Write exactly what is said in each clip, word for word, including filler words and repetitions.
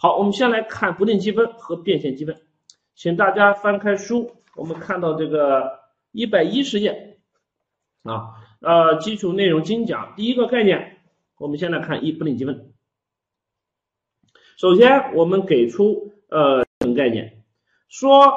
好，我们先来看不定积分和变现积分，请大家翻开书，我们看到这个一百一十页啊，呃，基础内容精讲，第一个概念，我们先来看一不定积分。首先，我们给出呃概念，说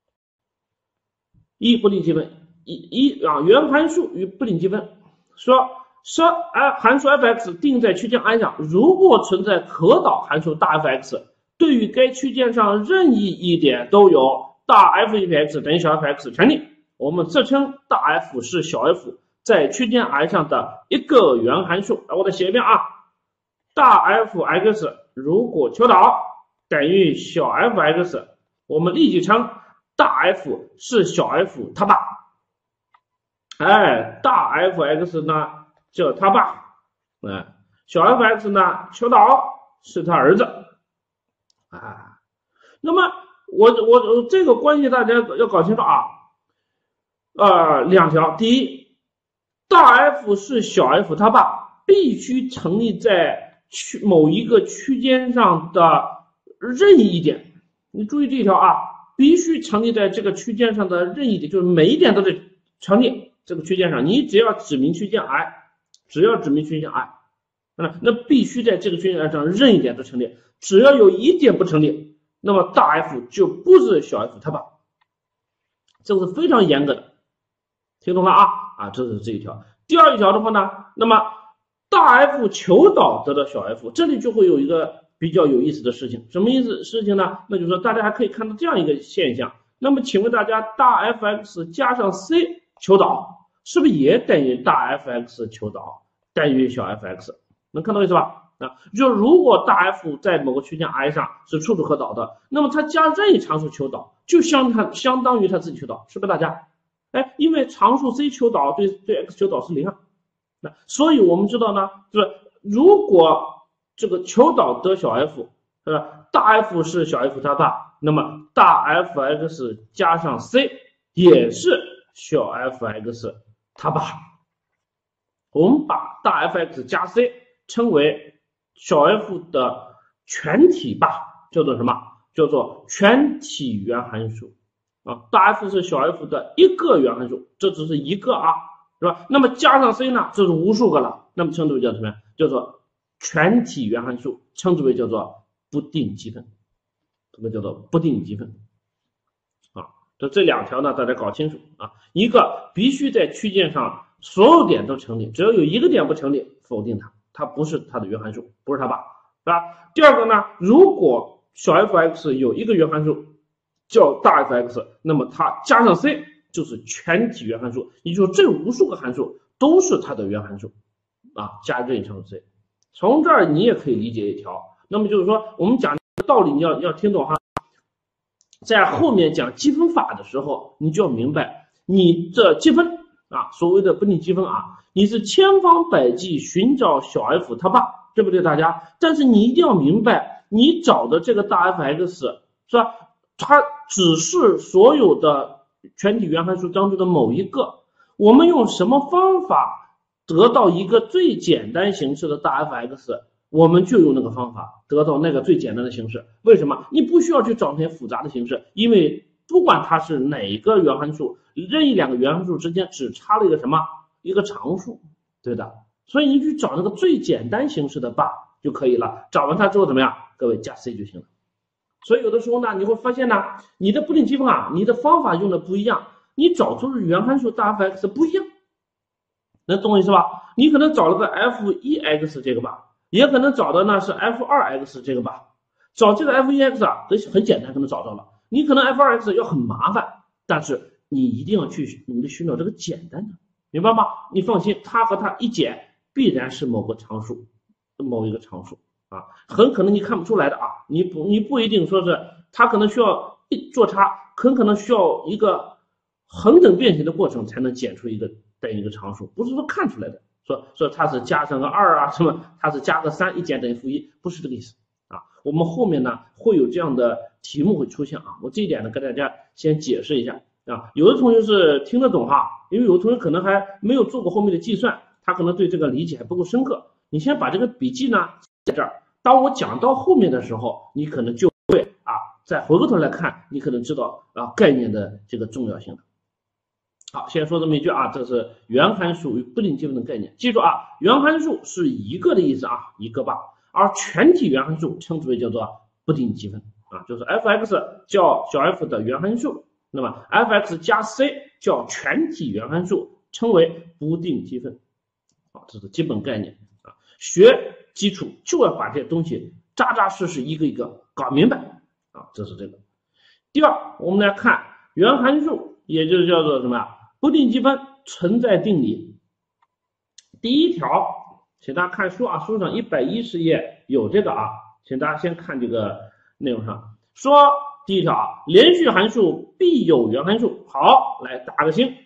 一不定积分，一一啊原函数与不定积分，说说哎函数 f(x) 定在区间 i 上，如果存在可导函数大 f(x)， 对于该区间上任意一点都有大 f 一撇 x 等于小 f(x) 权利，我们自称大 F 是小 f 在区间 i 上的一个原函数。我再写一遍啊，大 f(x) 如果求导等于小 f(x)， 我们立即称大 F 是小 f 它爸，哎，大 f(x) 呢叫他爸，哎，小 f(x) 呢求导是他儿子，啊，那么我我这个关系大家要搞清楚啊，呃，两条，第一，大 F 是小 f 他爸，必须成立在区某一个区间上的任意一点，你注意这一条啊，必须成立在这个区间上的任意一点，就是每一点都得成立这个区间上，你只要指明区间 i， 只要指明区间 i， 那那必须在这个区间上任意点都成立，只要有一点不成立，那么大 F 就不是小 f 他爸，这个是非常严格的，听懂了啊？啊，这是这一条。第二一条的话呢，那么大 F 求导得到小 f， 这里就会有一个比较有意思的事情，什么意思事情呢？那就是说大家还可以看到这样一个现象，那么请问大家，大 f(x) 加上 c 求导是不是也等于大 f(x) 求导等于小 f(x)？ 能看到意思吧？啊，就如果大 F 在某个区间 i 上是处处可导的，那么它加任意常数求导就相它相当于它自己求导，是不是大家？哎，因为常数 c 求导对对 x 求导是零啊，那所以我们知道呢，就是如果这个求导得小 f， 是吧？大 F 是小 f 它爸，那么大 f(x) 加上 c 也是小 f(x) 它爸。我们把大 f(x) 加 c 称为小 f 的全体爸，叫做什么？叫做全体原函数啊。大 F 是小 f 的一个原函数，这只是一个啊，是吧？那么加上 c 呢，这是无数个了，那么称之为叫什么呀？叫做全体原函数，称之为叫做不定积分，这个叫做不定积分啊。这这两条呢，大家搞清楚啊。一个必须在区间上所有点都成立，只要有一个点不成立，否定它，它不是它的原函数，不是它爸，是吧？第二个呢，如果小 f(x) 有一个原函数叫大 f(x), 那么它加上 c 就是全体原函数，也就是这无数个函数都是它的原函数啊，加任意常数 c。从这儿你也可以理解一条，那么就是说我们讲道理你要要听懂哈，在后面讲积分法的时候，你就要明白，你这积分啊，所谓的不定积分啊，你是千方百计寻找小 f 他爸，对不对大家？但是你一定要明白，你找的这个大 f(x) 是吧？它只是所有的全体原函数当中的某一个，我们用什么方法得到一个最简单形式的大 f(x)， 我们就用那个方法得到那个最简单的形式。为什么？你不需要去找那些复杂的形式，因为不管它是哪一个原函数，任意两个原函数之间只差了一个什么？一个常数，对的。所以你去找那个最简单形式的爸就可以了。找完它之后怎么样？各位加 c 就行了。所以有的时候呢，你会发现呢，你的不定积分啊，你的方法用的不一样，你找出的原函数大 f(x) 不一样，能懂我意思吧？你可能找了个 f 一 x 这个吧，也可能找的呢是 f 二 x 这个吧。找这个 f 一 x 啊，很简单，可能找到了。你可能 f 二 x 要很麻烦，但是你一定要去努力寻找这个简单的，明白吗？你放心，它和它一减必然是某个常数，某一个常数啊，很可能你看不出来的啊，你不你不一定说是它可能需要一做差，很可能需要一个恒等变形的过程才能减出一个等于一个常数，不是说看出来的，说说它是加上个二啊什么，它是加个三，一减等于负一，不是这个意思啊。我们后面呢会有这样的题目会出现啊，我这一点呢跟大家先解释一下啊。有的同学是听得懂哈，因为有的同学可能还没有做过后面的计算，他可能对这个理解还不够深刻。你先把这个笔记呢在这儿， 当我讲到后面的时候，你可能就会啊，再回过头来看，你可能知道啊概念的这个重要性了。好，先说这么一句啊，这是原函数与不定积分的概念。记住啊，原函数是一个的意思啊，一个吧，而全体原函数称之为叫做不定积分啊，就是 f(x) 叫小 f 的原函数，那么 f(x) 加 c 叫全体原函数，称为不定积分。好，这是基本概念啊，学基础就要把这些东西扎扎实实一个一个搞明白啊，这是这个。第二，我们来看原函数，也就是叫做什么不定积分存在定理。第一条，请大家看书啊，书上一百一十页有这个啊，请大家先看这个内容上说，第一条啊，连续函数必有原函数。好，来打个星。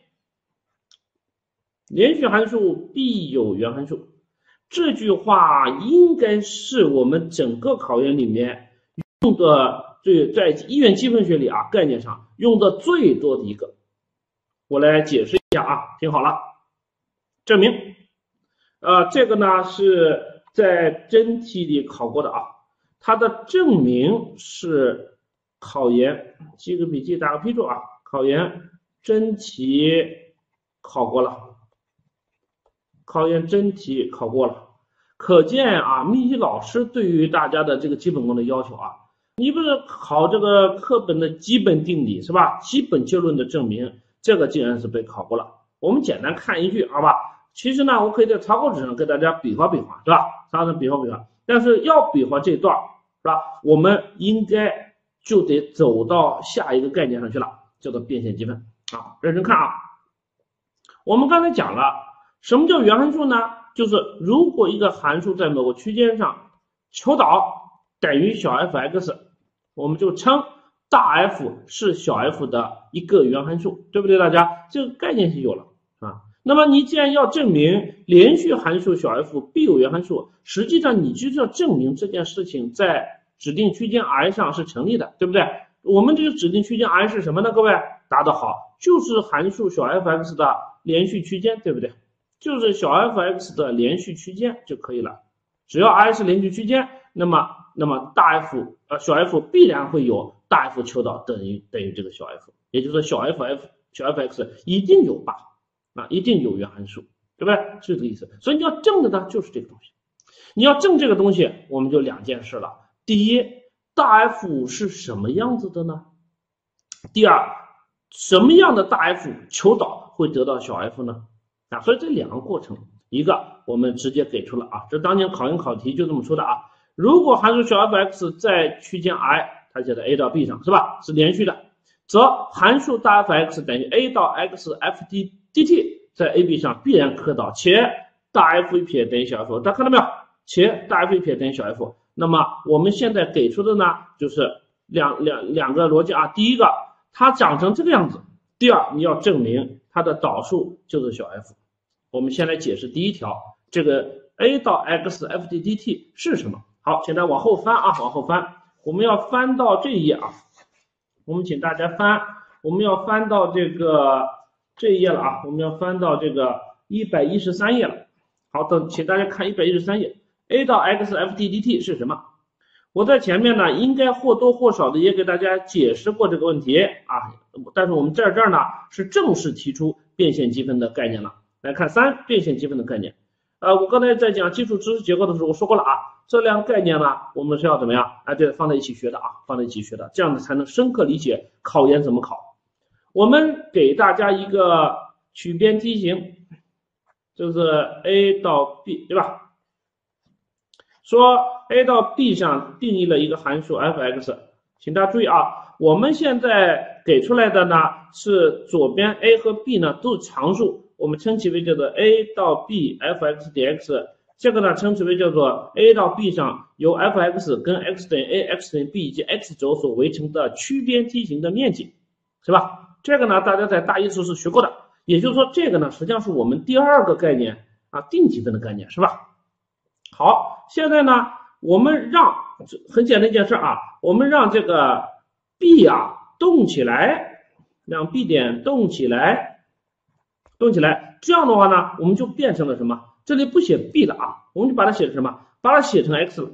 连续函数必有原函数，这句话应该是我们整个考研里面用的最在一元积分学里啊概念上用的最多的一个。我来解释一下啊，听好了，证明，呃，这个呢是在真题里考过的啊，它的证明是考研，记个笔记，打个批注啊，考研真题考过了。考研真题考过了，可见啊，密集老师对于大家的这个基本功的要求啊，你不是考这个课本的基本定理是吧？基本结论的证明，这个竟然是被考过了。我们简单看一句，好吧？其实呢，我可以在草稿纸上给大家比划比划，是吧？草稿纸比划比划，但是要比划这段，是吧？我们应该就得走到下一个概念上去了，叫做变现积分啊。认真看啊，我们刚才讲了。什么叫原函数呢？就是如果一个函数在某个区间上求导等于小 f(x)， 我们就称大 F 是小 f 的一个原函数，对不对？大家这个概念是有了啊。那么你既然要证明连续函数小 f 必有原函数，实际上你就是要证明这件事情在指定区间 I 上是成立的，对不对？我们这个指定区间 I 是什么呢？各位答得好，就是函数小 f(x) 的连续区间，对不对？就是小 f(x) 的连续区间就可以了。只要 I 是连续区间，那么那么大 F 呃小 f 必然会有大 F 求导等于等于这个小 f， 也就是说小 f f 小 f(x) 一定有吧啊，一定有原函数，对不对？是这个意思。所以你要证的呢就是这个东西。你要证这个东西，我们就两件事了。第一，大 F 是什么样子的呢？第二，什么样的大 F 求导会得到小 f 呢？啊，所以这两个过程，一个我们直接给出了啊，这当年考研考题就这么出的啊。如果函数小 f(x) 在区间 I， 它写在 A 到 B 上是吧？是连续的，则函数大 f(x) 等于 A 到 x f d dt 在 A B 上必然可导，且大 F 一撇等于小 f， 大家看到没有？且大 F 一撇等于小 f。那么我们现在给出的呢，就是两两两个逻辑啊。第一个，它长成这个样子；第二，你要证明它的导数就是小 f。我们先来解释第一条，这个 A 到 x f d dt 是什么？好，请大家往后翻啊，往后翻，我们要翻到这一页啊。我们请大家翻，我们要翻到这个这一页了啊，我们要翻到这个一百一十三页了。好的，请大家看一百一十三页 ，A 到 x f d dt 是什么？我在前面呢，应该或多或少的也给大家解释过这个问题啊，但是我们在这儿呢是正式提出变现积分的概念了。来看三，变现积分的概念。呃，我刚才在讲基础知识结构的时候，我说过了啊，这两个概念呢，我们是要怎么样？哎，对，放在一起学的啊，放在一起学的，这样子才能深刻理解考研怎么考。我们给大家一个曲边梯形，就是 A 到 B， 对吧？说 A 到 B 上定义了一个函数 f(x)， 请大家注意啊，我们现在给出来的呢是左边 A 和 B 呢都是常数。我们称其为叫做 A 到 B f(x) 点 x， 这个呢称之为叫做 A 到 B 上由 f(x) 跟 x 等于 a、x 等于 b 以及 x 轴所围成的曲边梯形的面积，是吧？这个呢大家在大一时候是学过的，也就是说这个呢实际上是我们第二个概念啊，定积分的概念，是吧？好，现在呢我们让很简单一件事啊，我们让这个 B 啊动起来，让 B 点动起来。动起来，这样的话呢，我们就变成了什么？这里不写 b 了啊，我们就把它写成什么？把它写成 x 了。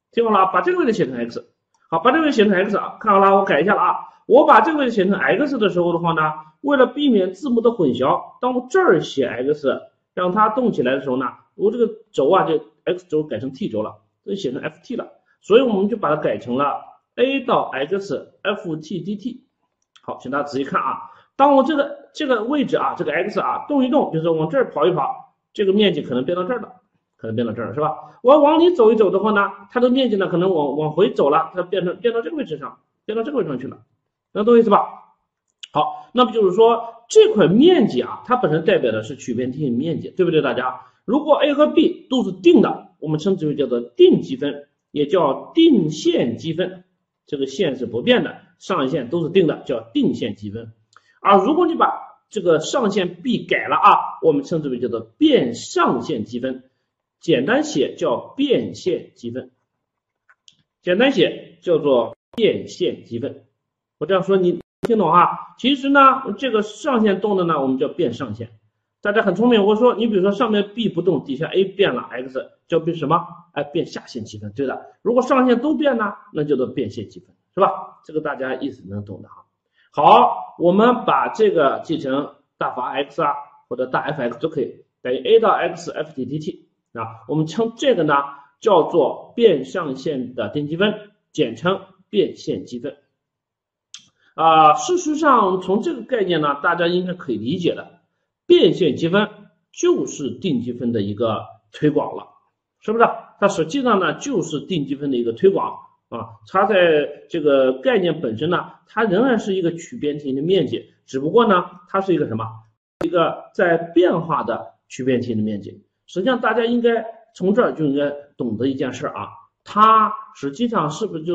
听好了啊，把这个位置写成 x， 好，把这个位置写成 x 啊，看好了，我改一下了啊，我把这个位置写成 x 的时候的话呢，为了避免字母的混淆，当我这儿写 x， 让它动起来的时候呢，我这个轴啊，就 x 轴改成 t 轴了，这写成 ft 了，所以我们就把它改成了 a 到 x ft dt。好，请大家仔细看啊，当我这个这个位置啊，这个 x 啊动一动，就是往这儿跑一跑，这个面积可能变到这儿了，可能变到这儿了，是吧？我要往里走一走的话呢，它的面积呢可能往往回走了，它变成变到这个位置上，变到这个位置上去了，能懂意思吧？好，那么就是说这块面积啊，它本身代表的是曲边体面积，对不对？大家，如果 a 和 b 都是定的，我们称之为叫做定积分，也叫定线积分。这个线是不变的，上限都是定的，叫定线积分。而如果你把这个上限 b 改了啊，我们称之为叫做变上限积分，简单写叫变线积分，简单写叫做变线积分。我这样说你听懂哈？其实呢，这个上限动的呢，我们叫变上限。大家很聪明，我说你比如说上面 b 不动，底下 a 变了 x， 叫变什么？哎，变下限积分，对的。如果上限都变呢，那叫做变线积分，是吧？这个大家意思能懂的哈。好，我们把这个记成大法 x 啊，或者大 f x 都可以，等于 a 到 x ft dt 啊。我们称这个呢叫做变上限的定积分，简称变线积分。啊、呃，事实上从这个概念呢，大家应该可以理解的。变线积分就是定积分的一个推广了，是不是？它实际上呢就是定积分的一个推广啊。它在这个概念本身呢，它仍然是一个曲边体的面积，只不过呢它是一个什么？一个在变化的曲边体的面积。实际上大家应该从这儿就应该懂得一件事啊，它实际上是不是就是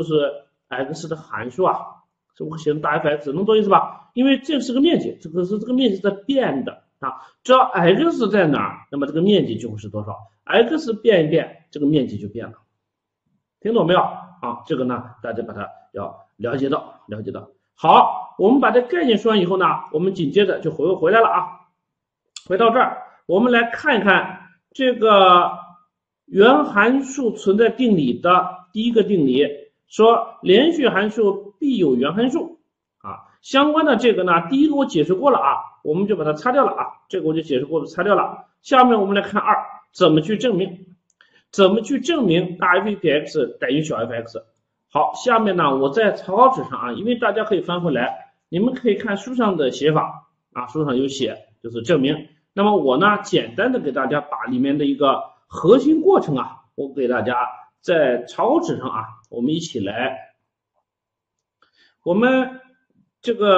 x 的函数啊？是不是写成大 f x？ 能懂意思吧？因为这是个面积，这个是这个面积在变的。啊，只要 x 在哪儿，那么这个面积就会是多少 ？x 变一变，这个面积就变了，听懂没有？啊，这个呢，大家把它要了解到，了解到。好，我们把这概念说完以后呢，我们紧接着就回回来了啊，回到这儿，我们来看一看这个原函数存在定理的第一个定理，说连续函数必有原函数啊。相关的这个呢，第一个我解释过了啊。我们就把它擦掉了啊，这个我就解释过了，擦掉了。下面我们来看二，怎么去证明？怎么去证明大 f 比 x 等于小 f(x)？ 好，下面呢，我在草稿纸上啊，因为大家可以翻回来，你们可以看书上的写法啊，书上有写，就是证明。那么我呢，简单的给大家把里面的一个核心过程啊，我给大家在草稿纸上啊，我们一起来，我们这个。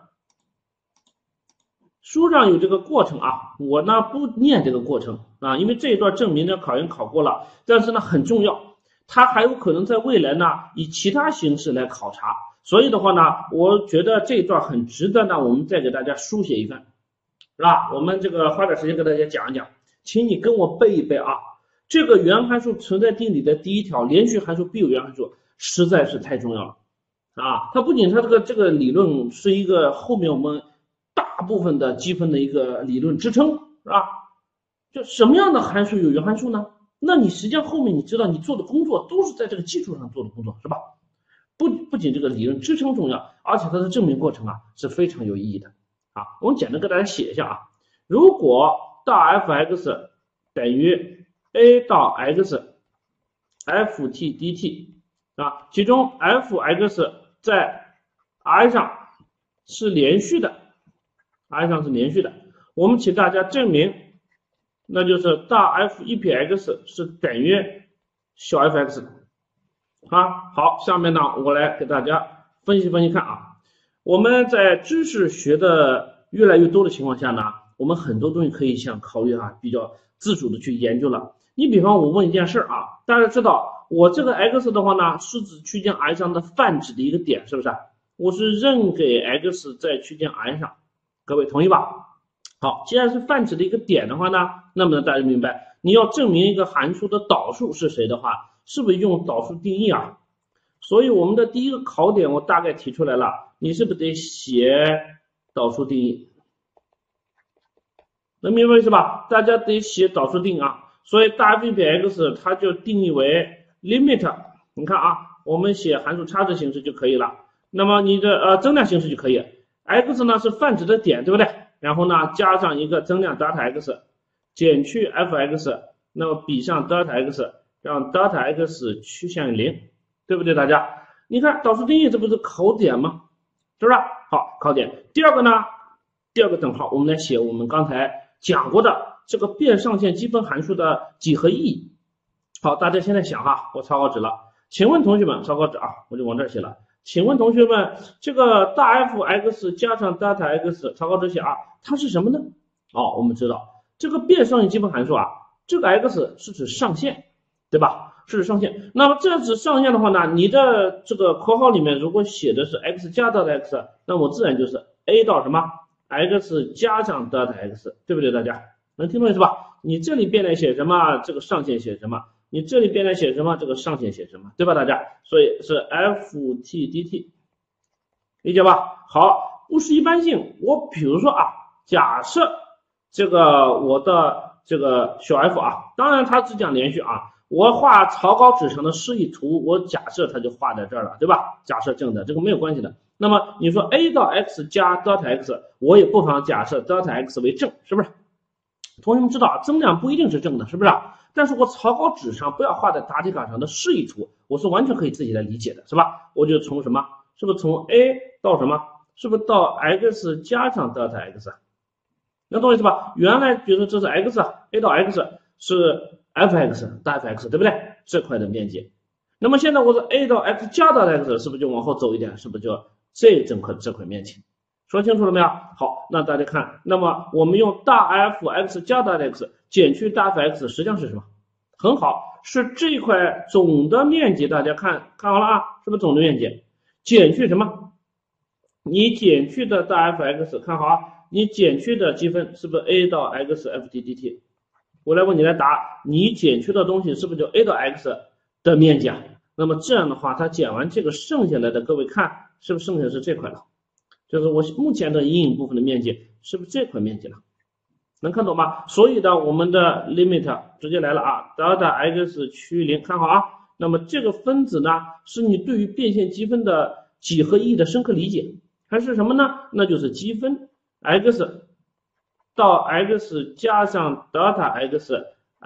书上有这个过程啊，我呢不念这个过程啊，因为这一段证明呢考研考过了，但是呢很重要，它还有可能在未来呢以其他形式来考察，所以的话呢，我觉得这一段很值得呢，我们再给大家书写一份，是吧？我们这个花点时间给大家讲一讲，请你跟我背一背啊，这个原函数存在定理的第一条，连续函数必有原函数，实在是太重要了啊！它不仅它这个这个理论是一个后面我们大部分的积分的一个理论支撑，是吧？就什么样的函数有原函数呢？那你实际上后面你知道你做的工作都是在这个基础上做的工作，是吧？不不仅这个理论支撑重要，而且它的证明过程啊是非常有意义的啊。我们简单给大家写一下啊，如果大 f(x) 等于 a 到 x ft dt 啊，其中 f(x) 在 i 上是连续的。i 上是连续的，我们请大家证明，那就是大 f 一撇 x 是等于小 f(x) 啊。好，下面呢我来给大家分析分析看啊。我们在知识学的越来越多的情况下呢，我们很多东西可以想考虑啊，比较自主的去研究了。你比方我问一件事啊，大家知道我这个 x 的话呢，是指区间 i 上的泛指的一个点，是不是？我是任给 x 在区间 i 上。各位同意吧？好，既然是泛指的一个点的话呢，那么大家明白，你要证明一个函数的导数是谁的话，是不是用导数定义啊？所以我们的第一个考点我大概提出来了，你是不是得写导数定义？能明白是吧？大家得写导数定义啊。所以大 f 比 x 它就定义为 limit 你看啊，我们写函数差值形式就可以了。那么你的呃增量形式就可以 ，x 呢是泛指的点，对不对？然后呢加上一个增量 delta x， 减去 f(x)， 那么比上 delta x， 让 delta x 趋向于零，对不对？大家，你看导数定义这不是考点吗？是不是？好，考点。第二个呢，第二个等号，我们来写我们刚才讲过的这个变上限积分函数的几何意义。好，大家现在想哈，我草稿纸了，请问同学们，草稿纸啊，我就往这儿写了。请问同学们，这个大 F x 加上 delta x， 草稿纸写啊，它是什么呢？哦，我们知道这个变上限积分函数啊，这个 x 是指上限，对吧？是指上限。那么这指上限的话呢，你的这个括号里面如果写的是 x 加 delta x， 那么自然就是 a 到什么 x 加上 delta x， 对不对？大家能听懂意思吧？你这里变来写什么？这个上限写什么？你这里变来写什么？这个上限写什么？对吧，大家？所以是 f t dt， 理解吧？好，不是一般性。我比如说啊，假设这个我的这个小 f 啊，当然它只讲连续啊，我画草稿纸上的示意图，我假设它就画在这儿了，对吧？假设正的，这个没有关系的。那么你说 a 到 x 加 delta x， 我也不妨假设 delta x 为正，是不是？同学们知道增量不一定是正的，是不是？但是我草稿纸上不要画在答题卡上的示意图，我是完全可以自己来理解的，是吧？我就从什么？是不是从 a 到什么？是不是到 x 加上 delta x？ 能懂我意思吧？原来比如说这是 x a 到 x 是 f(x) 大 f(x) 对不对？这块的面积。那么现在我是 a 到 x 加 delta x， 是不是就往后走一点？是不是就这整块这块面积？说清楚了没有？好，那大家看，那么我们用大 F x 加大 x 减去大 F x， 实际上是什么？很好，是这块总的面积。大家看看好了啊，是不是总的面积减去什么？你减去的大 F x， 看好啊，你减去的积分是不是 a 到 x f t dt？ 我来问你来答，你减去的东西是不是就 a 到 x 的面积啊？那么这样的话，它减完这个剩下来的，各位看是不是剩下的是这块了？就是我目前的阴影部分的面积是不是这块面积了？能看懂吗？所以呢，我们的 limit 直接来了啊 ，delta x 趋于零，看好啊。那么这个分子呢，是你对于变现积分的几何意义的深刻理解，还是什么呢？那就是积分 x 到 x 加上 delta x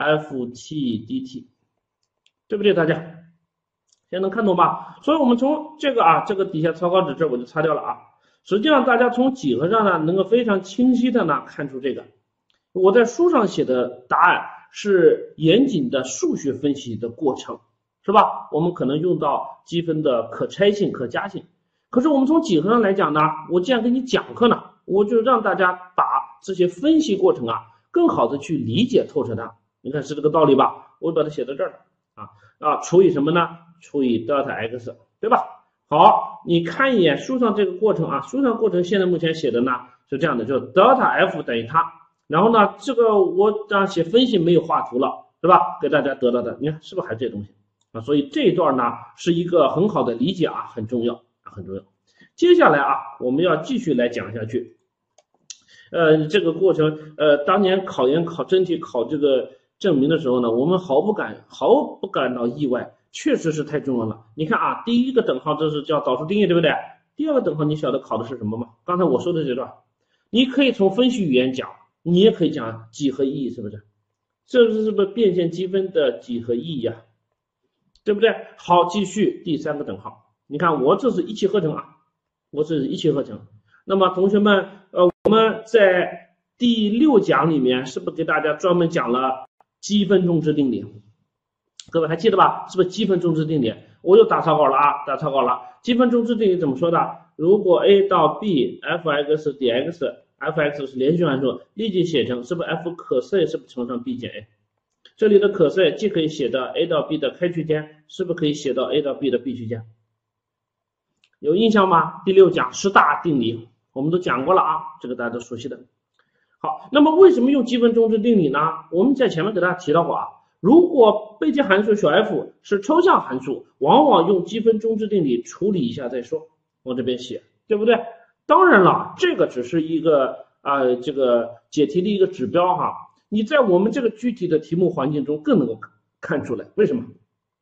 f t dt， 对不对？大家现在能看懂吧？所以我们从这个啊，这个底下草稿纸这我就擦掉了啊。实际上，大家从几何上呢，能够非常清晰的呢看出这个。我在书上写的答案是严谨的数学分析的过程，是吧？我们可能用到积分的可拆性、可加性。可是我们从几何上来讲呢，我既然给你讲课呢，我就让大家把这些分析过程啊，更好的去理解透彻它。你看是这个道理吧？我把它写到这儿了啊啊，除以什么呢？除以 delta x， 对吧？好，你看一眼书上这个过程啊，书上过程现在目前写的呢是这样的，就是 delta f 等于它，然后呢这个我这样写分析没有画图了，是吧？给大家得到的，你看是不是还是这东西啊？所以这一段呢是一个很好的理解啊，很重要啊，很重要。接下来啊，我们要继续来讲下去。呃，这个过程，呃，当年考研考真题考这个证明的时候呢，我们毫不感毫不感到意外。确实是太重要了。你看啊，第一个等号这是叫导数定义，对不对？第二个等号你晓得考的是什么吗？刚才我说的这段，你可以从分析语言讲，你也可以讲几何意义，是不是？这是不是变现积分的几何意义啊？对不对？好，继续第三个等号。你看我这是一气呵成啊，我这是一气呵成。那么同学们，呃，我们在第六讲里面是不是给大家专门讲了积分中之定理？各位还记得吧？是不是积分中之定理？我又打草稿了啊，打草稿了。积分中之定理怎么说的？如果 a 到 b f(x) 点 x，f(x) 是连续函数，立即写成是不是 f 可 c 是不是乘上 b 减 a？ 这里的可 c 既可以写到 a 到 b 的开区间，是不是可以写到 a 到 b 的闭区间？有印象吗？第六讲十大定理我们都讲过了啊，这个大家都熟悉的。好，那么为什么用积分中之定理呢？我们在前面给大家提到过啊。如果被积函数小 f 是抽象函数，往往用积分中之定理处理一下再说。往这边写，对不对？当然了，这个只是一个啊、呃，这个解题的一个指标哈。你在我们这个具体的题目环境中更能够看出来，为什么？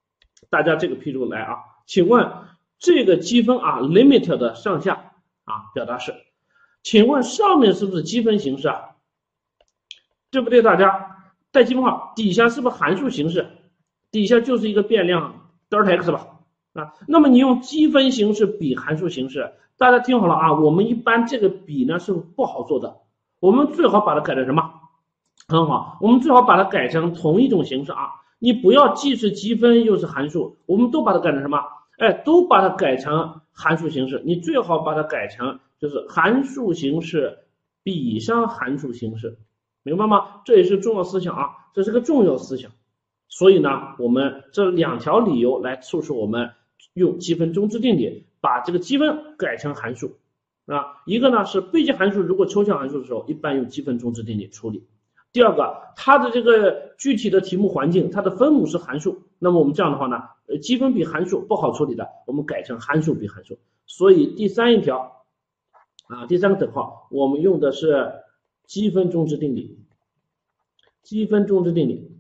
大家这个批注来啊，请问这个积分啊 limit 的上下啊表达式，请问上面是不是积分形式啊？对不对？大家带积分号，底下是不是函数形式？底下就是一个变量德尔塔 x 吧？啊，那么你用积分形式比函数形式，大家听好了啊，我们一般这个比呢是不好做的，我们最好把它改成什么？很好，我们最好把它改成同一种形式啊，你不要既是积分又是函数，我们都把它改成什么？哎，都把它改成函数形式，你最好把它改成就是函数形式比上函数形式，明白吗？这也是重要思想啊，这是个重要思想。所以呢，我们这两条理由来促使我们用积分中置定理把这个积分改成函数啊。一个呢是倍积函数，如果抽象函数的时候，一般用积分中置定理处理。第二个，它的这个具体的题目环境，它的分母是函数，那么我们这样的话呢，呃，积分比函数不好处理的，我们改成函数比函数。所以第三一条啊，第三个等号，我们用的是积分中置定理，积分中置定理。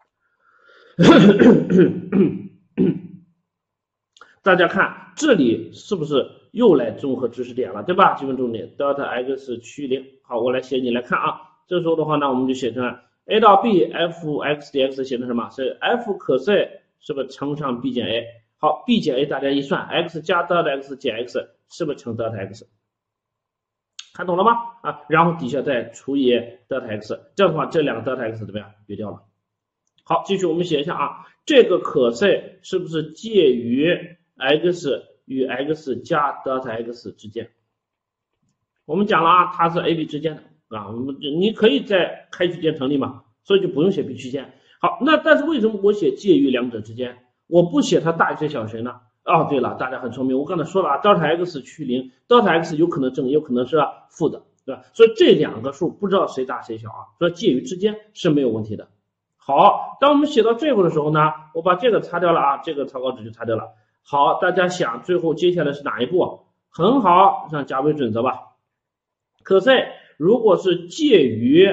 大家看这里是不是又来综合知识点了，对吧？积分中置定理 delta x 趋于零。好，我来写，你来看啊。这时候的话呢，我们就写成 a 到 b f x dx 写成什么？是 f 可 c 是不是乘上 b 减 a？ 好 ，b 减 a 大家一算 ，x 加 delta x 减 x 是不是乘 delta x？ 看懂了吗？啊，然后底下再除以 delta x， 这样的话这两个 delta x 怎么样？约掉了。好，继续我们写一下啊，这个可 c 是不是介于 x 与 x 加 delta x 之间？我们讲了啊，它是 a b 之间的。啊，我们你可以在开区间成立嘛，所以就不用写 b 区间。好，那但是为什么我写介于两者之间，我不写它大于谁小于谁呢？哦，对了，大家很聪明，我刚才说了啊 ，delta x 趋于零 ，delta x 有可能正，有可能是负的，对吧？所以这两个数不知道谁大谁小啊，所以介于之间是没有问题的。好，当我们写到这步的时候呢，我把这个擦掉了啊，这个草稿纸就擦掉了。好，大家想最后接下来是哪一步？很好，像加微准则吧，可 c。如果是介于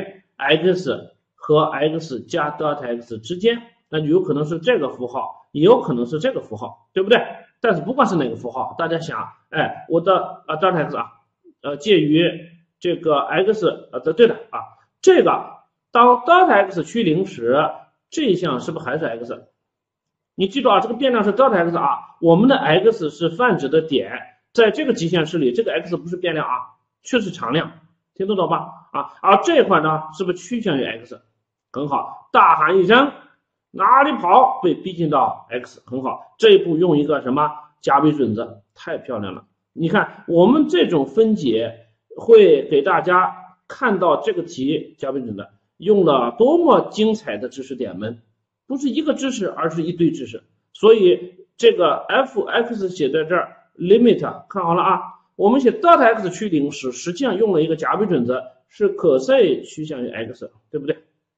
x 和 x 加 delta x 之间，那就有可能是这个符号，也有可能是这个符号，对不对？但是不管是哪个符号，大家想，哎，我的啊 delta x 啊，呃，介于这个 x 呃，对的啊，这个当 delta x 趋零时，这一项是不是还是 x？ 你记住啊，这个变量是 delta x 啊，我们的 x 是泛指的点，在这个极限式里，这个 x 不是变量啊，却是常量。听得懂吧？啊，而这块呢，是不是趋向于 x？ 很好，大喊一声，哪里跑？被逼近到 x， 很好。这一步用一个什么加微准则，太漂亮了。你看，我们这种分解会给大家看到这个题加微准则用了多么精彩的知识点们，不是一个知识，而是一堆知识。所以这个 f(x) 写在这儿 ，limit 看好了啊。我们写 delta x 趋零时，实际上用了一个加微准则，是可 c 趋向于 x， 对不对？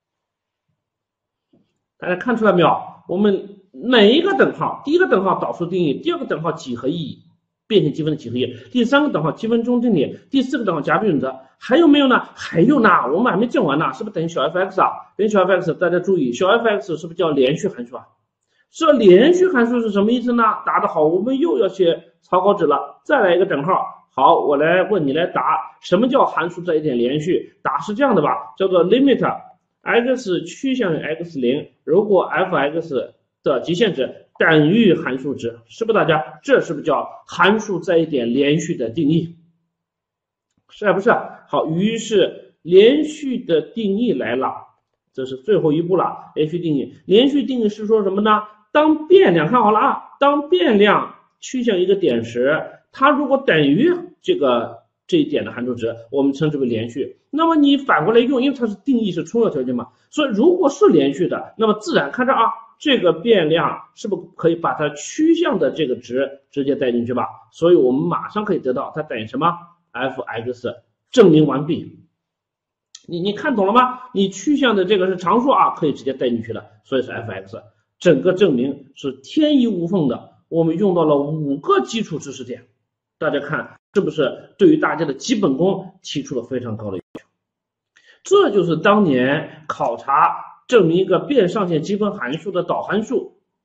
大家看出来没有？我们每一个等号，第一个等号导数定义，第二个等号几何意义，变形积分的几何意义，第三个等号积分中定理，第四个等号加微准则，还有没有呢？还有呢，我们还没讲完呢，是不是等于小 f(x) 啊？等于小 f(x)， 大家注意，小 f(x) 是不是叫连续函数啊？这连续函数是什么意思呢？答得好，我们又要写草稿纸了，再来一个等号。好，我来问你来答，什么叫函数在一点连续？答是这样的吧，叫做 limit x 趋向于 x 零，如果 f(x) 的极限值等于函数值，是不是大家？这是不是叫函数在一点连续的定义？是啊，不是？好，于是连续的定义来了，这是最后一步了。连续定义，连续定义是说什么呢？当变量看好了啊，当变量趋向一个点时，它如果等于这个这一点的函数值，我们称之为连续。那么你反过来用，因为它是定义是充要条件嘛，所以如果是连续的，那么自然看着啊，这个变量是不是可以把它趋向的这个值直接带进去吧？所以我们马上可以得到它等于什么 f(x) 证明完毕。你你看懂了吗？你趋向的这个是常数啊，可以直接带进去的，所以是 f(x)。整个证明是天衣无缝的，我们用到了五个基础知识点，大家看是不是对于大家的基本功提出了非常高的要求？这就是当年考察证明一个变上限积分函数的导函数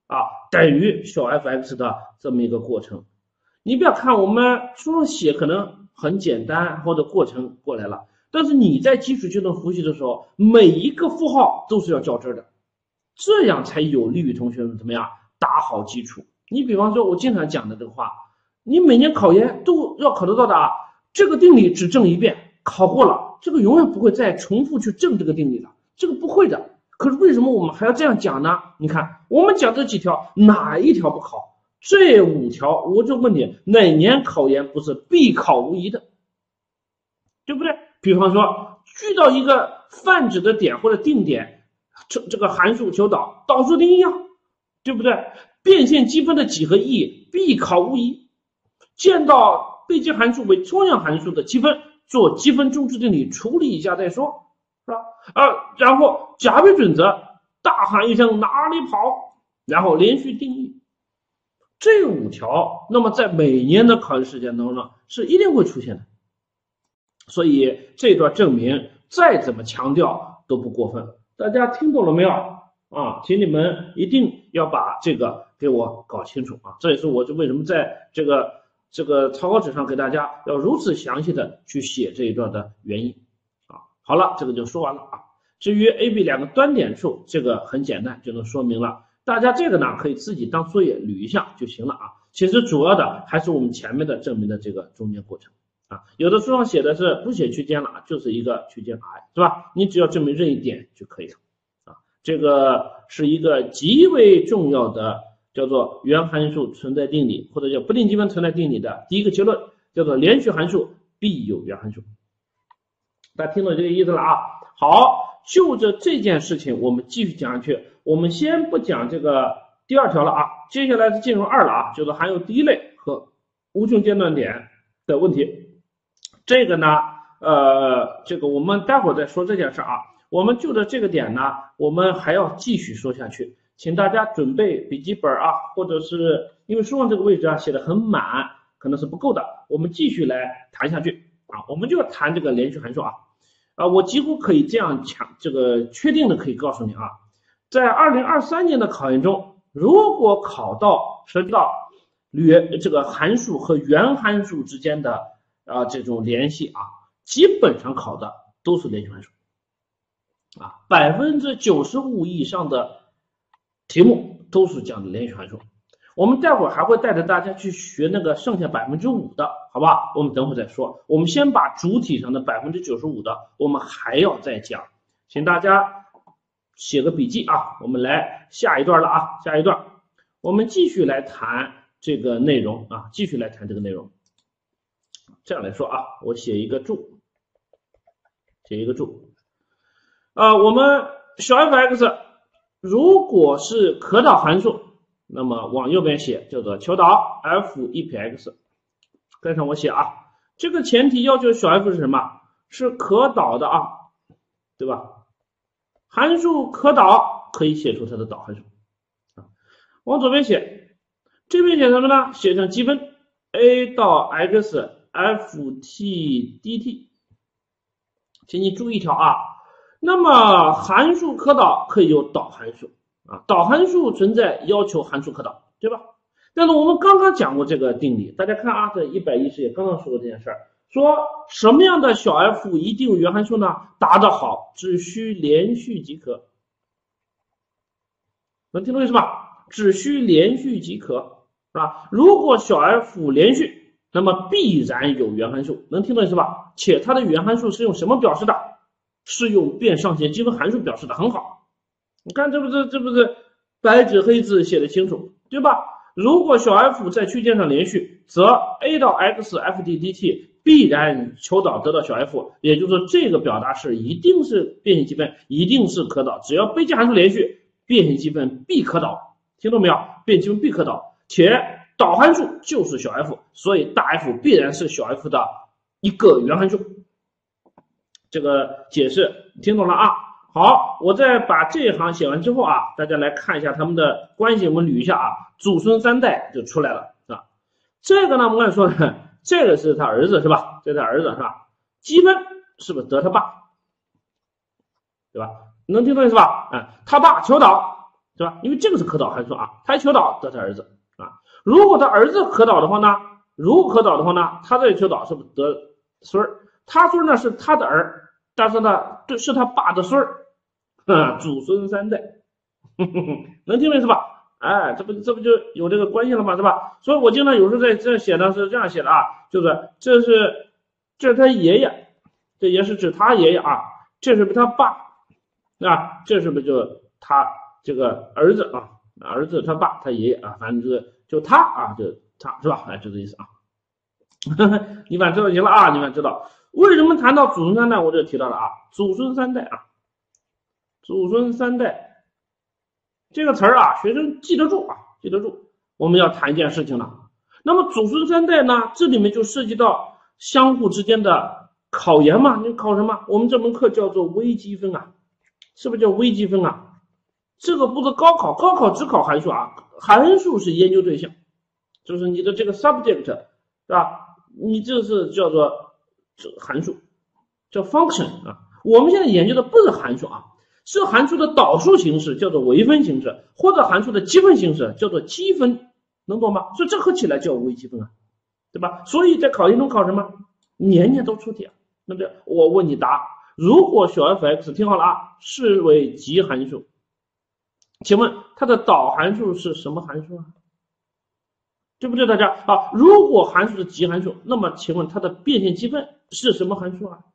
啊等于小 f(x) 的这么一个过程。你不要看我们书上写可能很简单或者过程过来了，但是你在基础阶段复习的时候，每一个负号都是要较真的，这样才有利于同学们怎么样打好基础。你比方说我经常讲的这个话，你每年考研都要考得到的啊，这个定理只证一遍，考过了，这个永远不会再重复去证这个定理了，这个不会的。可是为什么我们还要这样讲呢？你看我们讲这几条哪一条不考？这五条我就问你，哪年考研不是必考无疑的，对不对？比方说遇到一个泛指的点或者定点，这这个函数求导，导数定义啊，对不对？变现积分的几何意义必考无疑。见到被积函数为抽象函数的积分，做积分中置定理处理一下再说，是吧？啊，然后甲位准则，大喊一声哪里跑，然后连续定义。这五条，那么在每年的考试时间当中是一定会出现的，所以这段证明再怎么强调都不过分。大家听懂了没有啊？请你们一定要把这个给我搞清楚啊！这也是我就为什么在这个这个草稿纸上给大家要如此详细的去写这一段的原因啊。好了，这个就说完了啊。至于 A B 两个端点数，这个很简单就能说明了。大家这个呢可以自己当作业捋一下就行了啊。其实主要的还是我们前面的证明的这个中间过程啊。有的书上写的是不写区间了，就是一个区间 i 是吧？你只要证明任意点就可以了啊。这个是一个极为重要的叫做原函数存在定理，或者叫不定积分存在定理的第一个结论，叫做连续函数必有原函数。大家听懂这个意思了啊？好，就着这件事情我们继续讲下去。我们先不讲这个第二条了啊，接下来是进入二了啊，就是含有第一类和无穷间断点的问题。这个呢，呃，这个我们待会儿再说这件事啊。我们就着这个点呢，我们还要继续说下去，请大家准备笔记本啊，或者是因为书上这个位置啊写的很满，可能是不够的，我们继续来谈下去啊。我们就要谈这个连续函数啊，啊，我几乎可以这样强这个确定的可以告诉你啊。在二零二三年的考研中，如果考到涉及到原这个函数和原函数之间的啊这种联系啊，基本上考的都是连续函数啊，百分之九十五以上的题目都是讲的连续函数。我们待会儿还会带着大家去学那个剩下百分之五的，好吧？我们等会儿再说。我们先把主体上的百分之九十五的，我们还要再讲，请大家写个笔记啊，我们来下一段了啊，下一段我们继续来谈这个内容啊，继续来谈这个内容。这样来说啊，我写一个注，写一个注啊，我们小 f(x) 如果是可导函数，那么往右边写叫做求导 f 一撇 x， 跟上我写啊，这个前提要求小 f 是什么？是可导的啊，对吧？函数可导可以写出它的导函数啊。往左边写，这边写什么呢？写成积分 a 到 x f t dt。请你注意一条啊，那么函数可导可以有导函数啊，导函数存在要求函数可导，对吧？但是我们刚刚讲过这个定理，大家看啊，这一百一十页刚刚说过这件事儿。说什么样的小 f 一定有原函数呢？答得好，只需连续即可。能听懂意思吧？只需连续即可，是吧？如果小 f 连续，那么必然有原函数，能听懂意思吧？且它的原函数是用什么表示的？是用变上弦积分函数表示的，很好。你看这不是这不是白纸黑字写的清楚，对吧？如果小 f 在区间上连续，则 a 到 x f t dt 必然求导得到小 f， 也就是说这个表达式一定是变形积分，一定是可导，只要被积函数连续，变形积分必可导，听懂没有？变形积分必可导，且导函数就是小 f， 所以大 F 必然是小 f 的一个原函数。这个解释听懂了啊？好，我再把这一行写完之后啊，大家来看一下他们的关系，我们捋一下啊，祖孙三代就出来了啊。这个呢，我跟你说呢，这个是他儿子是吧？这是他儿子是吧？积分是不是得他爸？对吧？能听懂意思吧？啊，他爸求导是吧？因为这个是可导函数啊，他一求导得他儿子啊。如果他儿子可导的话呢，如果可导的话呢，他再求导是不是得孙儿？他孙儿呢是他的儿，但是呢，对是他爸的孙儿，啊，祖孙三代，呵呵呵，能听明白是吧？哎，这不这不就有这个关系了吗？是吧？所以我经常有时候在这写的是这样写的啊，就是这是这是他爷爷，这也是指他爷爷啊，这是不是他爸啊？这是不是就他这个儿子啊？儿子他爸他爷爷啊，反正就是就他啊，就他是吧？哎，就这意思啊。你反正知道就行了啊，你反正知道为什么谈到祖孙三代，我就提到了啊，祖孙三代啊，祖孙三代。这个词儿啊，学生记得住啊，记得住。我们要谈一件事情了。那么祖孙三代呢，这里面就涉及到相互之间的考研嘛。你考什么？我们这门课叫做微积分啊，是不是叫微积分啊？这个不是高考，高考只考函数啊，函数是研究对象，就是你的这个 subject 是吧？你这是叫做这函数，叫 function 啊。我们现在研究的不是函数啊。是函数的导数形式，叫做微分形式，或者函数的积分形式，叫做积分，能懂吗？所以这合起来叫微积分啊，对吧？所以在考研中考什么？年年都出题啊。那么我问你答，如果小 f(x) 听好了啊，视为极函数，请问它的导函数是什么函数啊？对不对，大家啊？如果函数是极函数，那么请问它的变现积分是什么函数啊？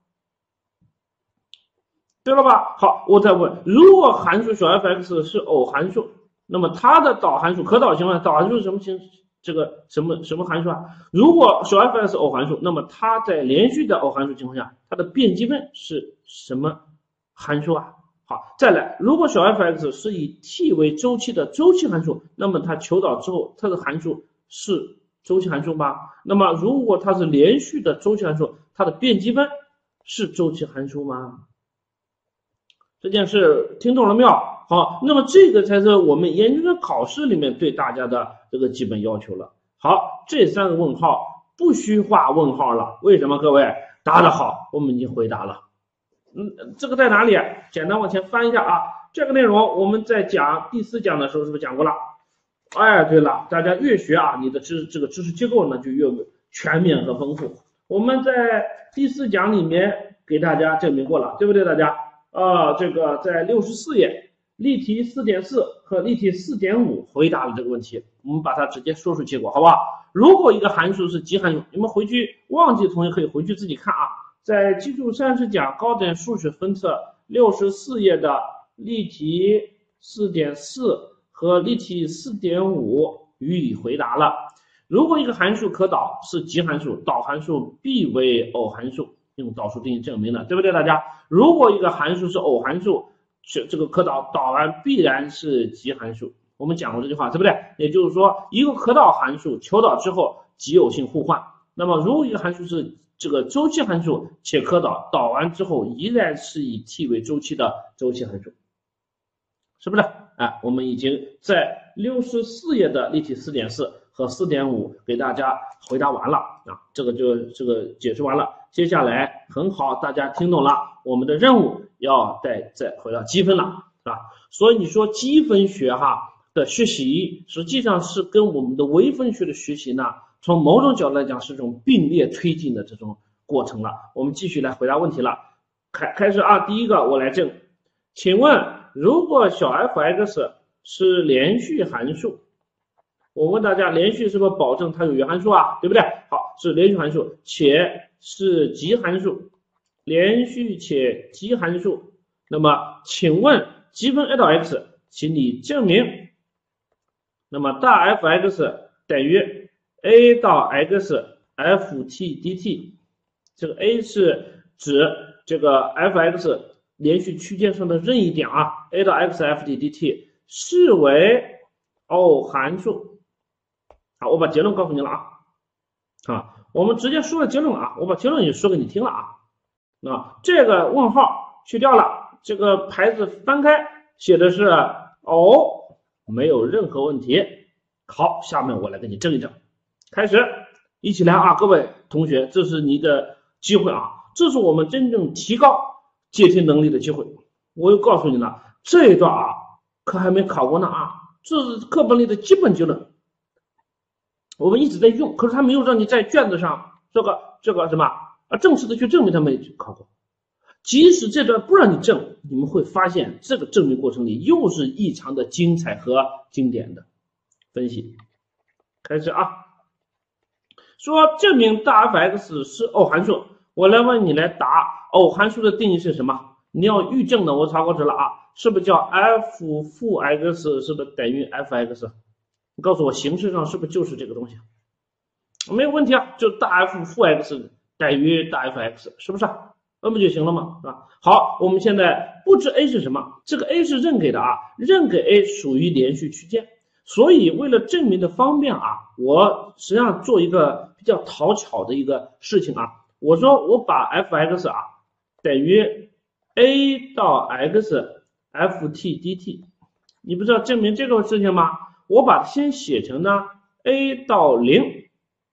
对了吧？好，我再问，如果函数小 f(x) 是偶函数，那么它的导函数可导情况下，导函数是什么形？这个什么什么函数啊？如果小 f(x) 是偶函数，那么它在连续的偶函数情况下，它的变积分是什么函数啊？好，再来，如果小 f(x) 是以 t 为周期的周期函数，那么它求导之后，它的函数是周期函数吗？那么如果它是连续的周期函数，它的变积分是周期函数吗？这件事听懂了没有？好，那么这个才是我们研究生考试里面对大家的这个基本要求了。好，这三个问号不需画问号了，为什么？各位答得好，我们已经回答了。嗯，这个在哪里？简单往前翻一下啊。这个内容我们在讲第四讲的时候是不是讲过了？哎，对了，大家越学啊，你的知这个知识结构呢就越全面和丰富。我们在第四讲里面给大家证明过了，对不对？大家？呃，这个在六十四页例题 四点四 和例题 四点五 回答了这个问题，我们把它直接说出结果好不好？如果一个函数是极函数，你们回去忘记的同学可以回去自己看啊，在基础三十讲高等数学分册六十四页的例题 四点四 和例题 四点五 予以回答了。如果一个函数可导是极函数，导函数必为偶函数，用导数定义证明了，对不对？大家，如果一个函数是偶函数，是这个可导导完必然是极函数。我们讲过这句话，对不对？也就是说，一个可导函数求导之后极偶性互换。那么，如果一个函数是这个周期函数且可导，导完之后依然是以 t 为周期的周期函数，是不是？哎，我们已经在六十四页的例题 四点四 和 四点五 给大家回答完了啊，这个就这个解释完了。接下来很好，大家听懂了，我们的任务要再再回到积分了，是吧？所以你说积分学哈的学习，实际上是跟我们的微分学的学习呢，从某种角度来讲是一种并列推进的这种过程了。我们继续来回答问题了，开开始啊，第一个我来证，请问如果小 f(x) 是连续函数，我问大家，连续是不是保证它有原函数啊？对不对？好，是连续函数，且是极函数，连续且极函数。那么，请问积分 a 到 x， 请你证明。那么大 f(x) 等于 a 到 x ft dt， 这个 a 是指这个 f(x) 连续区间上的任意点啊 ，a 到 x ft dt 视为偶函数。好，我把结论告诉你了啊，啊，我们直接说了结论啊，我把结论也说给你听了啊，啊，这个问号去掉了，这个牌子翻开写的是偶，没有任何问题。好，下面我来给你证一证，开始，一起来啊，各位同学，这是你的机会啊，这是我们真正提高解题能力的机会。我又告诉你了，这一段啊， 可还没考过呢啊，这是课本里的基本结论，我们一直在用，可是他没有让你在卷子上这个这个什么啊正式的去证明他没考过。即使这段不让你证，你们会发现这个证明过程里又是异常的精彩和经典的分析。开始啊，说证明大 F X 是偶函数，我来问你来答，偶函数的定义是什么？你要预证的，我查过纸了啊，是不是叫 f 负 x 是不是等于 F X？ 你告诉我形式上是不是就是这个东西？没有问题啊，就大 F 负 x 等于大 F X， 是不是？那不就行了吗？是吧？好，我们现在不知 A 是什么，这个 A 是任给的啊，任给 A 属于连续区间，所以为了证明的方便啊，我实际上做一个比较讨巧的一个事情啊，我说我把 F(x) 啊等于 A 到 x ft dt， 你不知道证明这个事情吗？我把它先写成呢 A 到零